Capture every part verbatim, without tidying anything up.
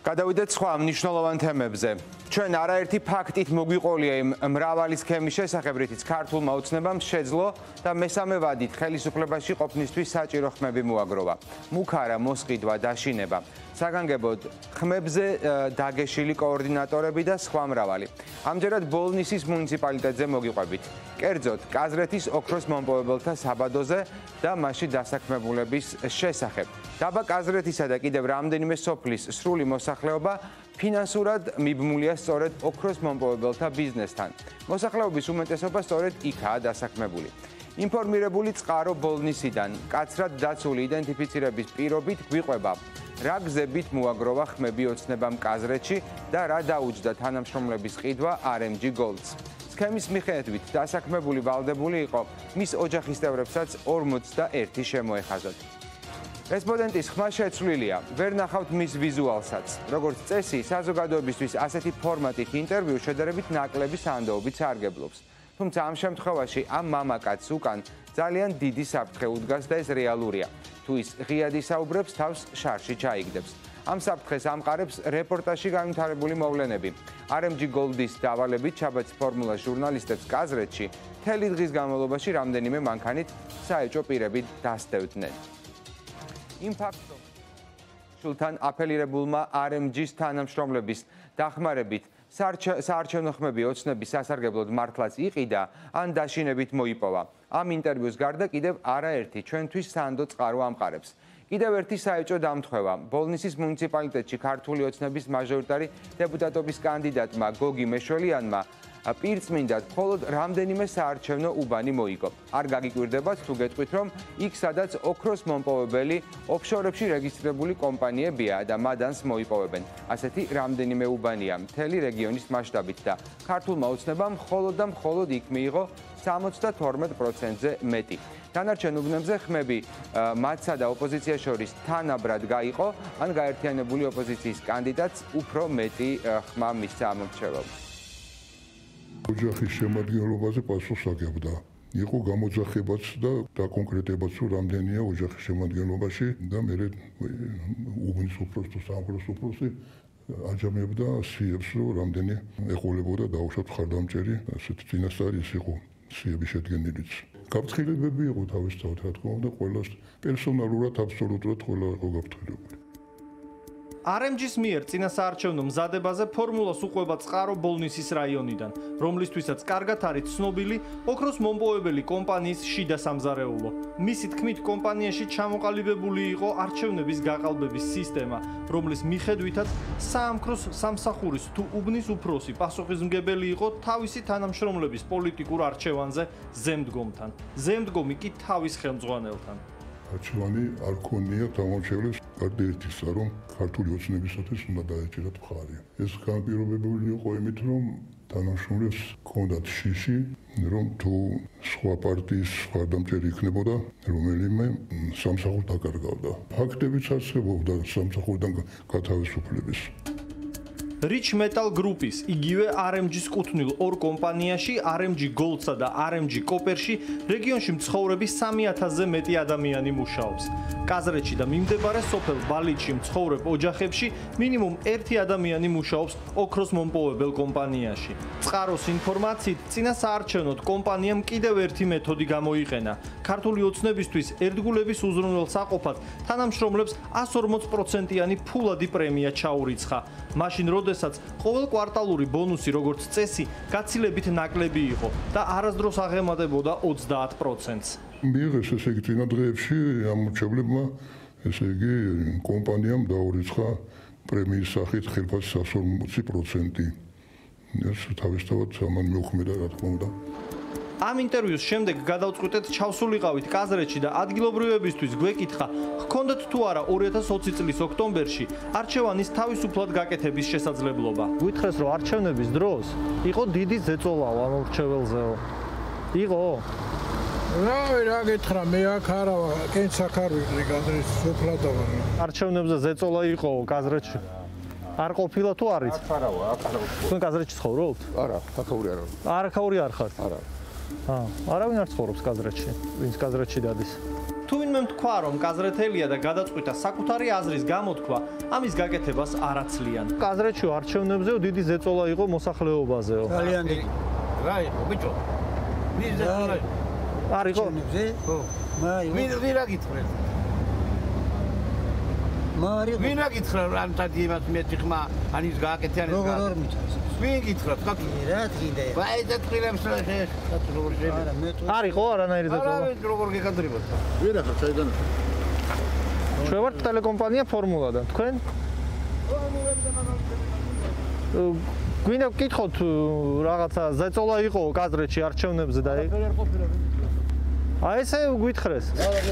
გადავიდეთ სხვა მნიშვნელოვან თემებზე. ჩვენ არაერთი ფაქტით მოგვიყოლია იმ მრავალი სქემის შესახებ, რითიც ქართულმა ოცნებამ შეძლო და მესამე ვადით ხელისუფლებაში ყოფნისთვის საჭირო ხმები მოაგროვა. მუქარა, მოსყიდვა, დაშინება. საგანგებოდ ხმებზე დაგეშილი კოორდინატორები და სხვა მრავალი. ამჯერად ბოლნისის მუნიციპალიტეტზე მოგიყვებით. კერძოდ, კაზრეთის ოქროს მომპოვებელთა საბადოზე და მასში დასაქმებულების შესახებ. დაბა კაზრეთისა და კიდევ რამდენიმე სოფლის სრული მოსახლეობა ფინანსურად მიბმულია სწორედ ოქროს მომპოვებელთა ბიზნესთან. მოსახლეობის უმეტესობა სწორედ იქაა დასაქმებული. ინფორმირებული წყარო ბოლნისიდან კაცრად დაცული იდენტიფიცირების პირობით გვიყვება, რა გზებით მოაგროვა ხმები ოცნებამ კაზრეთში და რა დაუჯდა თანამშრომლების ყიდვა არ ემ ჯი Gold's. სქემის მიხედვით დასაქმებული ვალდებული იყო მის ოჯახის წევრებსაც ორმოცდაერთი შემოეხაზათ. რესპონდენტის ხმა შეცვლილია, ვერ ნახავთ მის ვიზუალსაც. როგორც წესი, საზოგადოებისთვის ასეთი ფორმატით ინტერვიუ შედარებით ნაკლები სანდოობით სარგებლობს. თუმცა ამ შემთხვევაში ამ მამაკაცს უკან ძალიან დიდი საფრთხე უდგას და ეს რეალურია. თუ ის ღიად ისაუბრებს, თავს შარში ჩაიგდებს. ამ საფრთხეს ამყარებს რეპორტაჟში განვითარებული მოვლენები. არ ემ ჯი Gold's დავალებით ჩაბაც ფორმულა ჟურნალისტებს კაზრეთში მთელი დღის განმავლობაში რამდენიმე მანქანით საეჭვო პირებით დასდევდნენ. იმ ფაქტს შულთან აპელირებულმა არ ემ ჯის თანამშრომლების დახმარებით საარჩევნო ხმები ოცნების სასარგებლოდ მართლაც იყიდა ან დაშინებით მოიპოვა. ამ ინტერვიუს გარდა კიდევ არაერთი ჩვენთვის სანდო წყარო ამყარებს. კიდევ ერთი საეჭვო დამთხვევა. ბოლნისის მუნიციპალიტეტში ქართული ოცნების მაჟორიტარი დეპუტატობის კანდიდატმა გოგი მეშველიანმა პირწმინდად მხოლოდ რამდენიმე საარჩევნო უბანი მოიგო. არ გაგიკვირდებათ თუ გეტყვით, რომ იქ სადაც ოქროს მომპოვებელი ოფშორებში რეგისტრირებული კომპანიებია და მადანს მოიპოვებენ. ასეთი რამდენიმე უბანია მთელი რეგიონის მასშტაბით და ქართულმა ოცნებამ მხოლოდ და მხოლოდ იქ მიიღო სამოცდათორმეტ პროცენტზე მეტი. დანარჩენ უბნებზე ხმები მათსა და ოპოზიციას შორის თანაბრად გაიყო, ან გაერთიანებული ოპოზიციის კანდიდატს უფრო მეტი ხმა მისცა ამ მრჩეველს. ოჯახის შემადგენლობაზე პასუხს აგებდა. იყო გამოძახებაც და დაკონკრეტებაც, რომ რამდენია ოჯახის შემადგენლობაში და მე უბნის უფროსი თუ სამხედრო უფროსი აჯამებდა სიებს, რომ რამდენი ეყოლებოდა დაუშვათ მხარდამჭერი, ასეთ წინასწარი ის იყო სიების შედგენილიც. გაფრთხილებები იყო თავისთავად, რა თქმა უნდა, ყველას პერსონალურად აბსოლუტურად ყველა იყო გაფრთხილებული. არ ემ ჯის მიერ წინასაარჩევნო მზადებაზე ფორმულას უყვება წყარო ბოლნისის რაიონიდან, რომლისთვისაც კარგად არის ცნობილი ოქროს მომპოვებელი კომპანიის შიდა სამზარეულო. მისი თქმით, კომპანიაში ჩამოყალიბებული იყო არჩევნების გაყალბების სისტემა, რომლის მიხედვითაც საამქროს სამსახურის თუ უბნის უფროსი პასუხისმგებელი იყო თავისი თანამშრომლების პოლიტიკურ არჩევანზე ზემდგომთან. ზემდგომი კი თავის ხელმძღვანელთან. არჩევანი არ ქონია დამორჩევლებს გარდა ერთისა, რომ ქართული ოცნებისათვის უნდა დაეჭირათ მხარი. ეს განპირობებული იყო იმით, რომ თანამშრომლებს ჰქონდათ შიში, რომ თუ სხვა პარტიის მხარდამჭერი იქნებოდა, რომელიმე სამსახურს დაკარგავდა. ფაქტებიც არსებობდა სამსახურიდან გათავისუფლების. რიჩ მეტალ გრუპის, იგივე არ ემ ჯის კუთვნილ ორ კომპანიაში, არ ემ ჯი Gold's-სა და არ ემ ჯი Copper-ში რეგიონში მცხოვრები სამი ათასზე მეტი ადამიანი მუშაობს. კაზრეთში და მიმდებარე სოფელ ბალიჩში მცხოვრებ ოჯახებში მინიმუმ ერთი ადამიანი მუშაობს ოქროს მომპოვებელ კომპანიაში. წყაროს ინფორმაციით, წინასაარჩევნოდ კომპანიამ კიდევ ერთი მეთოდი გამოიყენა. ქართული ოცნებისთვის ერთგულების უზრუნველ საყოფად თანამშრომლებს εκατს ორმოც პროცენტიანი ფულადი პრემია ჩაურიცხა. მაშინ როდესაც ყოველ კვარტალური ბონუსი როგორც წესი გაცილებით ნაკლები იყო და არასდროს აღემატებოდა ოცდაათ პროცენტს. მიიღეს ესე იგი წინა დღეებში ამ მრჩევლებმა ესე იგი კომპანიამ დაურიცხა პრემიის სახით ხელფასის εκατს ორმოცი პროცენტი. ეს თავისთავად ამან მეუხმედა, რა თქმა უნდა. ამ ინტერვიუს შემდეგ გადავწყვიტეთ ჩავსულიყავით კაზრეთში და ადგილობრივებისთვის გვეკითხა, ჰქონდათ თუ არა ორი ათას ოცი წლის ოქტომბერში არჩევანის თავისუფლად გაკეთების შესაძლებლობა. გითხრეს, რომ არჩევნების დროს იყო დიდი ზეწოლაო ამ მრჩეველზეო. იყო? რავი, რა გითხრა, მე აქ არა ვარ, კენც აქ არ ვიყრი, კაზრეთის სოფლად ვარ. არჩევნებზე ზეწოლა იყო კაზრეთში? არ ყოფილა თუ არის? აქ არა ვარ, აქ არა ვარ. თქვენ კაზრეთში ცხოვრობთ? არა, აქაური არ ვარ. არაქაური არ ხართ? არა. აა, არავინ არ ცხოვრობს კაზრეთში, ვინც კაზრეთში დადის. თუ თუ ვინმე თქვა, რომ კაზრეთელია და გადაწყვიტა საკუთარი აზრის გამოთქვა, ამის გაკეთებას არ აცლიან. კაზრეთში არჩევნებზეო დიდი ზეწოლა იყო მოსახლეობაზეო. ძალიან დიდი. რა იყო, ბიჭო? მის ზეწოლა არ იყო? ხო. მაი. ვინ ვინ რა გითხრეთ? მაი. ვინ რა გითხრა ამ თადი იმას მეტი ხმა ანის გააკეთიან ეს როგორ არ მითხრას? ვინ გითხრა? ხათი რა თქინდა? ვაი და თხრებს რა ეს ხათი როგორ შეიძლება? არა მე თუ არ იყო არანაირი ზეწოლა. არა როგორ გეკადრიბოთ? ვერა ხარ საიდან? ჩვენ ვართ ტელეკომპანია ფორმულა და თქვენ? გვინდა ვკითხოთ რაღაცა ზეწოლა იყო კაზრეთში არჩევნებზე და აი ესე გვითხრეს.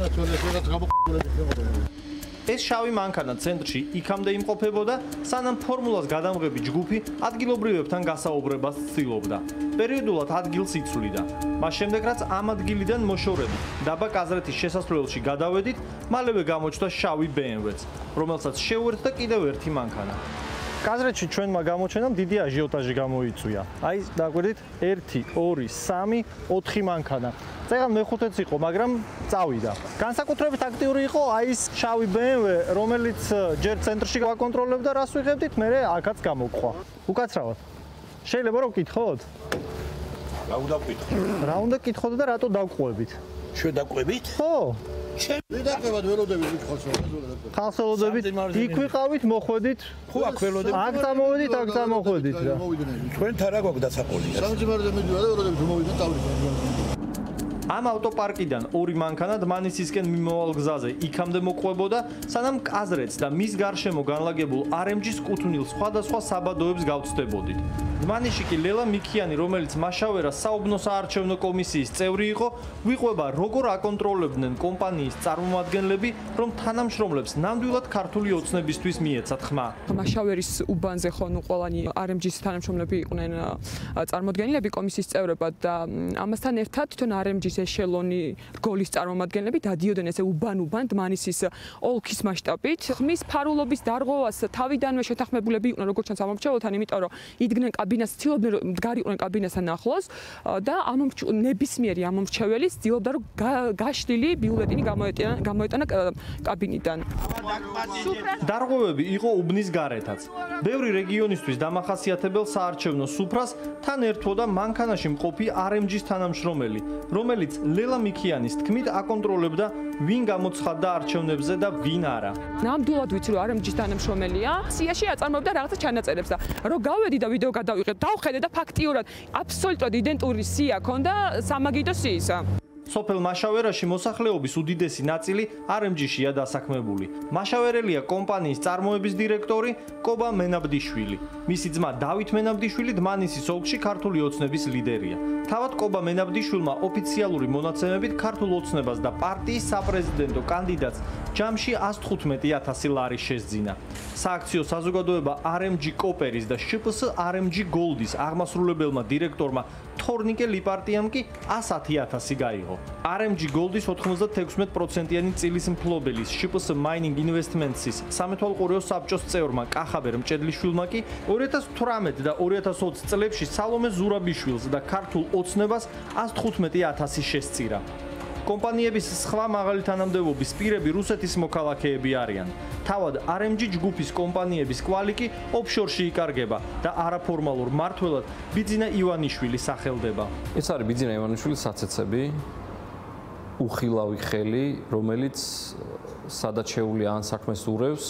ეს შავი მანქანა ცენტრში იქამდე იმყოფებოდა, სანამ ფორმულას გადამღები ჯგუფი ადგილობრივებთან გასაუბრებას ცდილობდა. პერიოდულად ადგილს იცვლიდა. მას შემდეგ რაც ამ ადგილიდან მოშორებით დაბა კაზრეთის შესასვლელში გადავედით, მალევე გამოჩნდა შავი ბე ემ ვეც, რომელსაც შეუერთდა კიდევ ერთი მანქანა. კაზრეთში ჩვენმა გამოჩენამ დიდი აჟიოტაჟი გამოიწვია. აი, დაგვირდით ერთი, ორი, სამი, ოთხი მანქანა. წეგან მეხუთეც იყო, მაგრამ წავიდა. განსაკუთრებით აქტიური იყო აი ეს შავი ბე ემ ვე, რომელიც ჯერ ცენტრში გაკონტროლებდა, რას ვიღებდით, მერე აქაც გამოგყვა. უკაცრავად. შეიძლება რომ ვკითხოთ? რა უნდა ვკითხო? რა უნდა ვკითხოთ და რატო დავყვებით? ჩვენ დაყვებით? ხო. მე დაკვებად ველოდებით ვიქხოს რა. ხალხს ველოდებით, იქ ვიყავით, მოხვედით. ხო აქ ველოდებით. აქ წამოვედით, აქ წამოხვედით რა. ჩვენ თან რა გვაქვს დაცაყოლი? სამძიმარზე მიდიოდა და ველოდებით მომოვიდა ტავრი. ამ ავტოპარკიდან ორი მანქანა დმანისისკენ მიმავალ გზაზე იქამდე მოყვებოდა, სანამ კაზრეთს და მის გარშემო განლაგებულ არ ემ ჯის კუთვნილ სხვადასხვა საბადოებს გავწვდებოდით. დმანიში კი ლელა მიქიანი, რომელიც მაშავერას საუბნო საარჩევნო კომისიის წევრი იყო, ვიყვება როგორ აკონტროლებდნენ კომპანიის წარმომადგენლები, რომ თანამშრომლებს ნამდვილად ქართული ოცნებისთვის მიეცათ ხმა. მაშავერის უბანზე ხო ნუ ყველანი არ ემ ჯის თანამშრომლები იყვნენ წარმოადგენლები კომისიის წევრებად და ამასთან ერთად თვითონ არ ემ ჯის ეშელონი რგოლის წარმომადგენლები დადიოდნენ ესე უბან-უბან დმანისის ოლქის მასშტაბით. ხმის ფარულობის დარღვევას თავიდანვე შეთანხმებულები იყვნენ როგორც ჩანს ამომრჩეველთან, იმიტომ რომ იდგნენ კაბინას, ცდილობდნენ რომ მდგარიყვნენ კაბინასთან ახლოს და ნებისმიერი ამომრჩეველი ცდილობდა რომ გაშლილი ბიულეტინი გამოეტანა გამოეტანა კაბინიდან. დარღვევები იყო უბნის გარეთაც. ბევრი რეგიონისთვის დამახასიათებელ საარჩევნო სუფრას თან ერთვოდა მანქანაში მყოფი არ ემ ჯის თანამშრომელი, რომელიც ლელა მიქიანის თქმით აკონტროლებდა ვინ გამოცხადდა არჩევნებზე და ვინ არა. ნამდვილად ვიცი რომ არ ემ ჯის თანამშრომელია. სიაში აწარმოებდა რაღაცა ჩანაწერებს და რომ გავედი და ვიდეო გადავიღე, დავხედე და ფაქტიურად აბსოლუტურად იდენტური სია ქონდა სამაგიდო სიისა. სოფელ მაშავერაში მოსახლეობის უდიდესი ნაწილი არ ემ ჯიშია დასაქმებული. მაშავერელია კომპანიის წარმოების დირექტორი კობა მენაბდიშვილი. მისი ძმა დავით მენაბდიშვილი დმანისის ოლქში ქართული ოცნების ლიდერია. თავად კობა მენაბდიშვილმა ოფიციალური მონაცემებით ქართულ ოცნებას და პარტიის საპრეზიდენტო კანდიდატს ჯამში ას თხუთმეტი ათასი ლარი შესძინა. სააქციო საზოგადოება არ ემ ჯი კოპერის და შ პ სი არ ემ ჯი გოლდის აღმასრულებელმა დირექტორმა თორნიკე ლიპარტიამ კი ას ათი ათასი გაიღო. არ ემ ჯი გოლდის ოთხმოცდათექვსმეტ პროცენტიანი წილის მფლობელის შ პ სი Mining Investments-ის სამეთვალყურეო საბჭოს წევრმა კახაბერ მჭედლიშვილმა კი ორი ათას თვრამეტ და ორი ათას ოცი წლებში სალომე ზურაბიშვილს და ქართულ ოცნებას ას თხუთმეტი ათასი შესწირა. კომპანიების სხვა მაღალი თანამდებობის პირები რუსეთის მოქალაქეები არიან. თავად არ ემ ჯი ჯგუფის კომპანიების კვალი კი ოფშორში იკარგება და არაფორმალურ მმართველად ბიძინა ივანიშვილი სახელდება. ეს არის ბიძინა ივანიშვილის საცეცები, უხილავი ხელი, რომელიც სადაც შეუძლია ან საქმეს ურევს,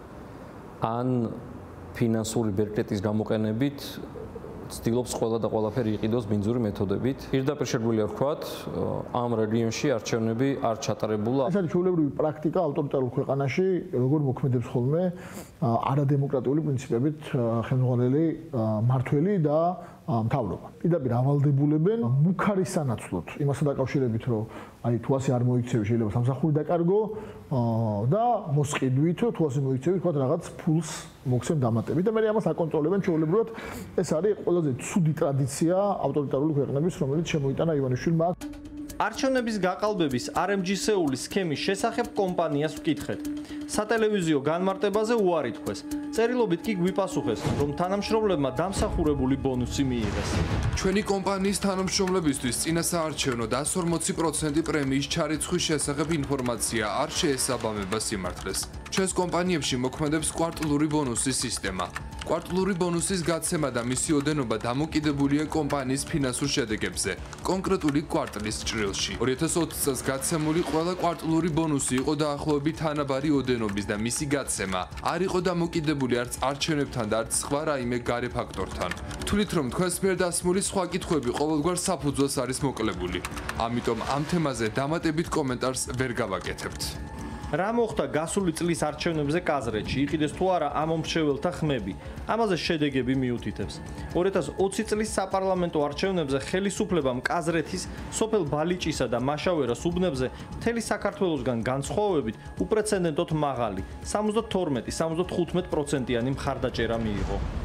ან ფინანსური ბერკეტის გამოყენებით ცდილობს ყველა და ყველაფერი იყიდოს ბინძური მეთოდებით. პირდაპირ შეგვიძლია ვთქვათ, ამ რეგიონში არჩევნები არ ჩატარებულა. ეს არის ჩვეულებრივი პრაქტიკა ავტორიტარულ ქვეყანაში, როგორ მოქმედებს ხოლმე არადემოკრატიული პრინციპებით ხელმძღვანელი მმართველი და მთავრობა. პირდაპირ ავალდებულებენ მუქარი სანაცვლოდ, იმასთან დაკავშირებით, რომ აი თუ ასე არ მოიქცევი, შეიძლება სამსახური დაკარგო და მოსყიდვით, თუ ასე მოიქცევი, თქვა რაღაც ფულს მოგცემ დამატებით და მე ამას აკონტროლებენ ჩვეულებრივად. ეს არის ყველაზე ცუდი ტრადიცია ავტორიტარული ქვეყნების, რომელიც შემოიტანა ივანიშვილმა. არჩევნების გაყალბების არმჯისეული სქემის შესახებ კომპანიას ვკითხეთ. სატელევიზიო განმარტებაზე უარი თქვეს. წერილობით კი გვიპასუხეს, რომ თანამშრომლებმა დამსახურებული ბონუსი მიიღეს. ჩვენი კომპანიის თანამშრომლებისთვის წინა საარჩევნო და sto ორმოცი პროცენტი პრემიის ჩარიცხვის შესახებ ინფორმაცია არ შეესაბამება სიმართლეს. ჩვენს კომპანიებში მოქმედებს კვარტლური ბონუსის სისტემა. კვარტლური ბონუსის გაცემა და მისი ოდენობა დამოკიდებულია კომპანიის ფინანსურ შედეგებზე, კონკრეტული კვარტლის ჭრილში. ორი ათას ოცი წელს გაცემული ყველა კვარტლური ბონუსი იყო დაახლოებით თანაბარი ოდენობის და მისი გაცემა არ იყო დამოკიდებული არც არჩევნებთან და არც სხვა რაიმე გარე ფაქტორთან. ვთვლით, რომ თქვენს მიერ დასმული სხვა კითხვები ყოველგვარ საფუძველს არის მოკლებული. ამიტომ ამ თემაზე დამატებით კომენტარს ვერ გავაკეთებთ. რა მოხდა გასული წლის არჩევნებზე კაზრეთში? იყიდეს თუ არა ამომრჩეველთა ხმები? ამაზე შედეგები მიუთითებს. ორი ათას ოცი წლის საპარლამენტო არჩევნებზე ხელისუფლებამ კაზრეთის, სოფელ ბალიჭისა და მაშავერას უბნებზე მთელი საქართველოსგან განსხვავებით უპრეცედენტოდ მაღალი სამოცდათორმეტი სამოცდათხუთმეტი პროცენტიანი მხარდაჭერა მიიღო.